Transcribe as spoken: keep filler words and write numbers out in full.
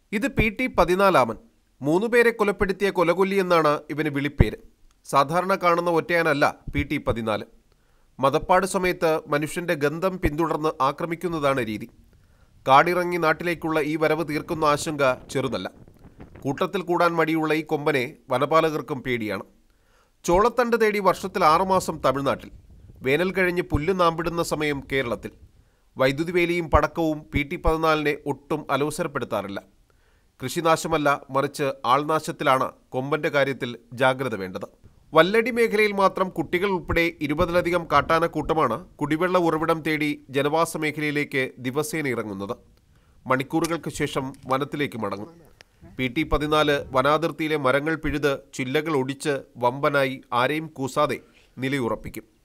ഇത് P T പതിനാലാമൻ. മൂന്നുപേരെ കൊലപ്പെടുത്തിയ കൊലകൊല്ലി എന്നാണ് ഇവന് വിളിപ്പേര്. സാധാരണ കാണുന്ന ഒറ്റയാനല്ല പി ടി പതിനാല്. മതപ്പാട് സമയത്ത് മനുഷ്യന്റെ ഗന്ധം പിന്തുടർന്ന് ആക്രമിക്കുന്നതാണ് രീതി. കാടിറങ്ങി നാട്ടിലേക്കുള്ള ഈ വരവ് തീർക്കുന്ന ആശങ്ക ചെറുതല്ല. കൂട്ടത്തിൽ കൂടാൻ മടിയുള്ള ഈ കൊമ്പനെ വനപാലകർക്കും പേടിയാണ്. ചോളത്തണ്ട് തേടി വർഷത്തിൽ ആറുമാസം തമിഴ്നാട്ടിൽ, വേനൽ കഴിഞ്ഞ് പുല്ല് നാമ്പിടുന്ന സമയം കേരളത്തിൽ. വൈദ്യുതി വേലിയും പടക്കവും പി ടി പതിനാലിനെ ഒട്ടും അലോസരപ്പെടുത്താറില്ല. കൃഷിനാശമല്ല, മറിച്ച് ആൾനാശത്തിലാണ് കൊമ്പന്റെ കാര്യത്തിൽ ജാഗ്രത വേണ്ടത്. വല്ലടി മേഖലയിൽ മാത്രം കുട്ടികൾ ഉൾപ്പെടെ ഇരുപതിലധികം കാട്ടാനക്കൂട്ടമാണ് കുടിവെള്ള ഉറവിടം തേടി ജനവാസ മേഖലയിലേക്ക് ദിവസേന ഇറങ്ങുന്നത്. മണിക്കൂറുകൾക്ക് ശേഷം വനത്തിലേക്ക് മടങ്ങും. പി ടി പതിനാല് വനാതിർത്തിയിലെ മരങ്ങൾ പിഴുത് ചില്ലകൾ ഒടിച്ച് വമ്പനായി ആരെയും കൂസാതെ നിലയുറപ്പിക്കും.